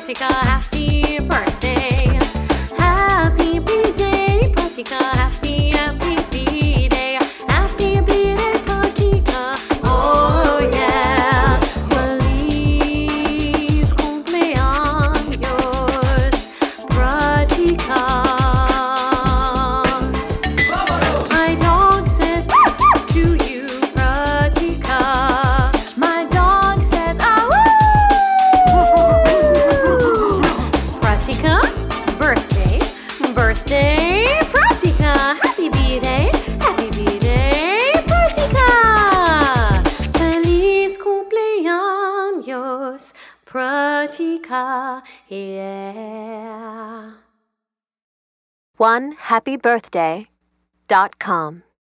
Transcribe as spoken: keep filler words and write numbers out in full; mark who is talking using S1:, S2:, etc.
S1: Pratika, happy birthday. Happy birthday, Pratika, happy, happy birthday. Happy birthday, Pratika, oh yeah. Feliz cumpleaños, Pratika. My dog says to you, Pratika. My dog says, ah, woo! Pratika, birthday, birthday, Pratika. Happy birthday, happy birthday, Pratika. Feliz cumpleaños, Pratika, yeah.
S2: one happy birthday dot com